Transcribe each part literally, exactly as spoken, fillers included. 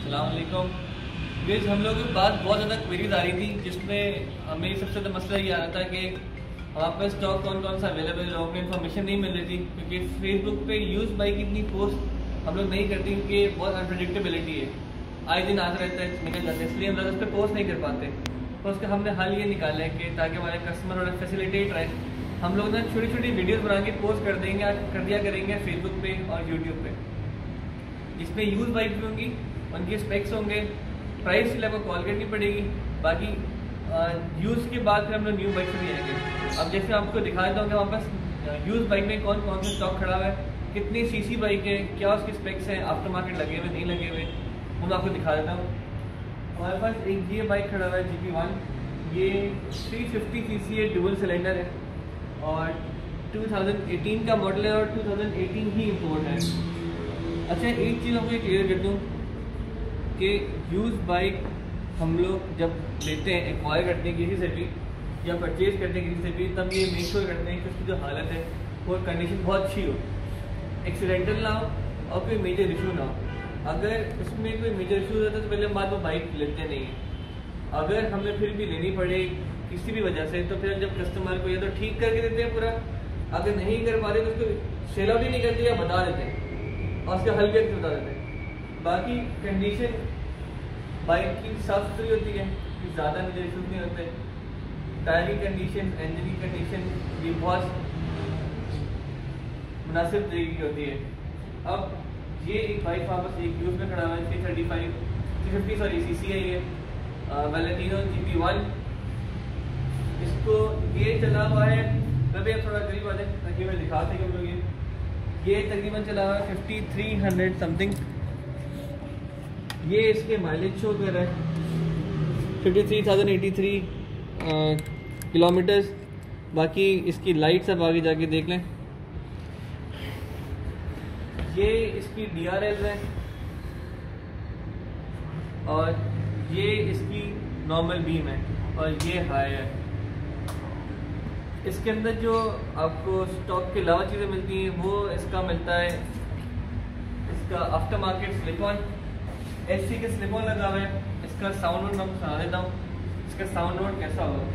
अस्सलाम वालेकुम। गाइस हम लोगों की बात बहुत ज़्यादा क्वेरीज आ रही थी, जिसमें हमें सबसे ज़्यादा मसला ये आ रहा था कि हमारे पास स्टॉक कौन कौन सा अवेलेबल है, हमें इन्फॉर्मेशन नहीं मिल रही थी। क्योंकि फेसबुक पे यूज़ बाइक इतनी पोस्ट हम लोग नहीं करते क्योंकि बहुत अनप्रडिक्टेबिलिटी है, आए दिन आता रहता है, निकल जाता है, इसलिए हम लोग उस पर पोस्ट नहीं कर पाते। तो उसका हमने हल ये निकाला है कि ताकि हमारे कस्टमर और फैसिलिटेट रहे, हम लोग ना छोटी छोटी वीडियोस बना के पोस्ट कर देंगे कर दिया करेंगे फेसबुक पे और यूट्यूब पे, जिसमें यूज़ बाइक भी होंगी, उनके स्पेक्स होंगे, प्राइस के लिए आपको कॉल करनी पड़ेगी। बाकी यूज़ के बाद फिर हम लोग न्यू बाइक से भी आएंगे। अब जैसे आपको दिखा देता हूँ कि हमारे पास यूज़ बाइक में कौन कौन सा स्टॉक खड़ा हुआ है, कितनी सीसी बाइक है, क्या उसके स्पेक्स हैं, आफ्टर मार्केट लगे हुए नहीं लगे हुए, वो मैं आपको दिखा देता हूँ। हमारे पास एक ये बाइक खड़ा हुआ है जी पी वन, ये थ्री फिफ्टी सी सी है, डुअल सिलेंडर है और टू थाउजेंड एटीन का मॉडल है और टू थाउजेंड एटीन ही इम्पोर्ट है। अच्छा, एक चीज़ आपको क्लियर कर दूँ कि यूज़ बाइक हम लोग जब लेते हैं, एक्वायर करते हैं किसी से भी या परचेज करते हैं किसी से भी, तब ये मेक श्योर करते हैं कि उसकी जो हालत है वो कंडीशन बहुत अच्छी हो, एक्सीडेंटल ना हो और कोई मेजर इशू ना हो। अगर उसमें कोई मेजर इशू होता है तो पहले हम बाद में बाइक लेते नहीं हैं। अगर हमें फिर भी लेनी पड़े किसी भी वजह से, तो फिर जब कस्टमर को या तो ठीक करके देते हैं पूरा, अगर नहीं कर पा रहे तो उसको सेल आउट ही नहीं करते या बता देते हैं और उसका हल करके बता देते हैं। बाकी कंडीशन बाइक की साफ सुथरी होती है, ज़्यादा मेजर इशूज नहीं होते। टायर की कंडीशन, इंजन की कंडीशन भी बहुत मुनासिब तरीके की होती है। अब ये एक बाइक वापस एक यूज़ में खड़ा हुआ है, three thirty five three fifty sorry C C है ये वैलेंटिनो जी पी वन। इसको ये चला हुआ है, कभी आप थोड़ा करीब आ जाए ताकि मैं दिखा सकें हम लोग। ये ये तकरीबन चला हुआ है फिफ्टी थ्री हंड्रेड समथिंग। ये इसके माइलेज शो कर रहा है fifty three thousand eighty three kilometres. बाकी इसकी लाइट्स अब आगे जाके देख लें। ये इसकी डी आर एल है और ये इसकी नॉर्मल बीम है और ये हाई है। इसके अंदर जो आपको स्टॉक के अलावा चीज़ें मिलती हैं वो इसका मिलता है, इसका after market slip on, H C के स्लिप ऑन लगा हुआ है। इसका साउंड नोट मैं आपको सुना देता हूँ, इसका साउंड नोट कैसा होगा।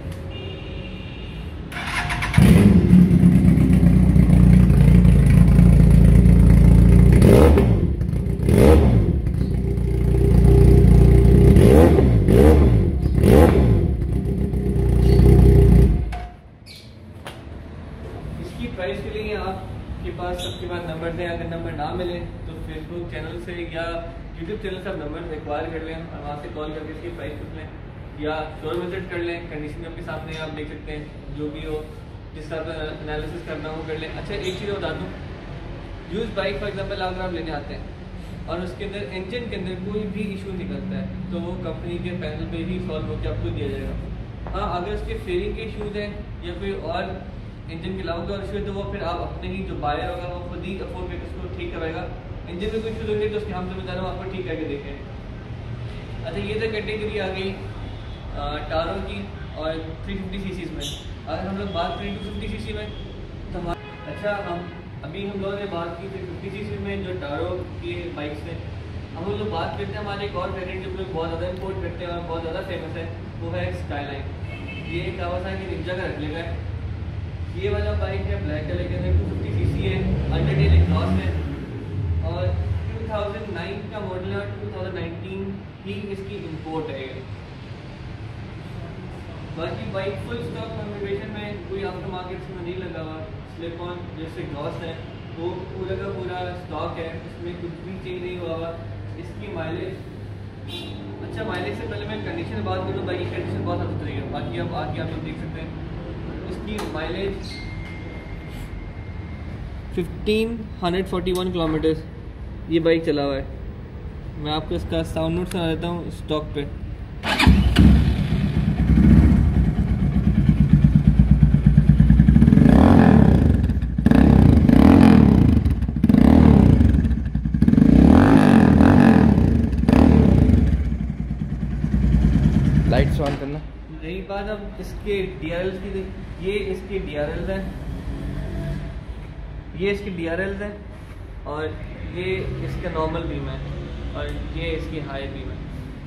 प्राइस के लिए आपके पास सबके पास नंबर दें, अगर नंबर ना मिले तो फेसबुक चैनल से या यूट्यूब चैनल से आप नंबर एक्वायर कर लें और वहाँ से कॉल करके इसकी प्राइस पूछ लें या शोरूम विजिट कर लें। कंडीशन आपके सामने आप देख सकते हैं, जो भी हो जिस तरह का एनालिसिस करना हो कर लें। अच्छा, एक चीज़ बता दूँ, यूज़ बाइक फॉर एग्जाम्पल अगर आप लेने आते हैं और उसके अंदर इंजन के अंदर कोई भी इशू निकलता है तो वो कंपनी के पैनल पर ही सॉल्व होकर आपको दिया जाएगा। हाँ, अगर उसके फेयरिंग के इशूज़ हैं या कोई और इंजन के अलावा का इशू है तो वो फिर आप अपने ही जो बायर होगा वो खुद ही अफोर्ड करके उसको ठीक कराएगा। इंजन में कोई इशू होंगे तो उसके हम जिम्मेदार हम आपको ठीक करके देखें। अच्छा, ये तो कैटेगरी आ गई टारो की और थ्री फिफ्टी सी सी में। अगर हम लोग बात करें टू फिफ्टी सी सी में तो हमारा, अच्छा हम अभी हम लोगों ने बात की थ्री फिफ्टी सी सी में जो टारो की बाइक्स हैं, हम लोग बात करते हैं हमारे एक और वेरिएंट जो लोग बहुत ज़्यादा इम्पोर्ट करते हैं और बहुत ज़्यादा फेमस है, वो है स्काईलाइन। ये कावासाकी निंजा का रख लेगा है। ये वाला बाइक है ब्लैक कलर के अंदर, टू फिफ्टी सी सी है, अंडरटेल एग्जॉस्ट है और टू थाउजेंड नाइन का मॉडल है और टू थाउजेंड नाइनटीन ही इसकी इंपोर्ट है। बाकी बाइक फुल स्टॉक कॉन्फ़िगरेशन में, कोई आफ्टर मार्केट में नहीं लगा हुआ। स्लिप ऑन जैसे एग्जॉस्ट है वो पूरा का पूरा स्टॉक है, इसमें कुछ भी चेंज नहीं हुआ हुआ। इसकी माइलेज, अच्छा माइलेज से पहले मैं कंडीशन में बात करूँ, बाइक की कंडीशन बहुत अच्छी तरीके है। बाकी अब आगे आप लोग देख सकते हैं इसकी mileage fifteen forty one kilometres ये बाइक चला हुआ है। मैं आपको इसका साउंड नोट सुना देता हूँ स्टॉक पे। लाइट्स ऑन करना। रही बात अब इसके डी आर एल्स की, ये इसके डी आर एल्स हैं, ये इसके डी आर एल्स हैं और ये इसका नॉर्मल बीम है। और ये इसकी हाई बीम है।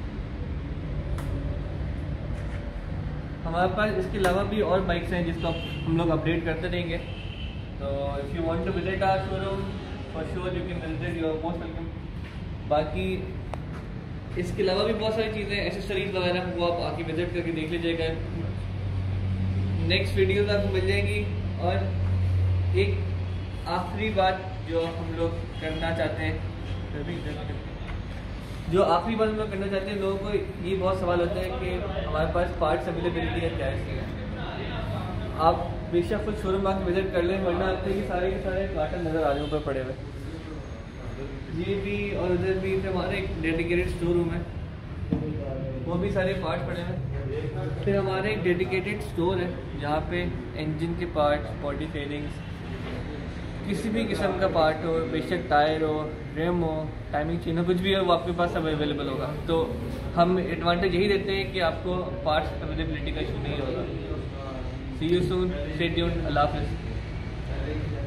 हमारे पास इसके अलावा भी और बाइक्स हैं जिसको हम लोग अपडेट करते रहेंगे। तो if you want to visit our showroom for sure you can visit, you are most welcome. बाकी इसके अलावा भी बहुत सारी चीज़ें, एसेसरीज वगैरह, वो आप आके विजिट करके देख लीजिएगा। नेक्स्ट वीडियोस आपको मिल जाएंगी। और एक आखिरी बात जो हम लोग करना चाहते हैं, जो आखिरी बात हम लोग करना चाहते हैं, लोगों को ये बहुत सवाल होता है कि हमारे पास पार्ट्स अवेलेबिलिटी है क्या है। आप बेशक खुद शोरूम आके विजिट कर लें, वरना आपको ये सारे के सारे कार्टन नज़र आ जाए ऊपर पड़े हुए। ये भी और उधर भी हमारे एक डेडिकेटेड स्टोर रूम है, वो भी सारे पार्ट पड़े हैं। फिर हमारे एक डेडिकेटेड स्टोर है जहाँ पे इंजन के पार्ट्स, बॉडी फेयरिंग्स, किसी भी किस्म का पार्ट हो, बेशक टायर हो, रेम हो, टाइमिंग चेन हो, कुछ भी हो, वो आपके पास सब अवेलेबल होगा। तो हम एडवांटेज यही देते हैं कि आपको पार्ट्स अवेलेबिलिटी का इशू नहीं होगा। See you soon, stay tuned, अल्लाह हाफ़िज़।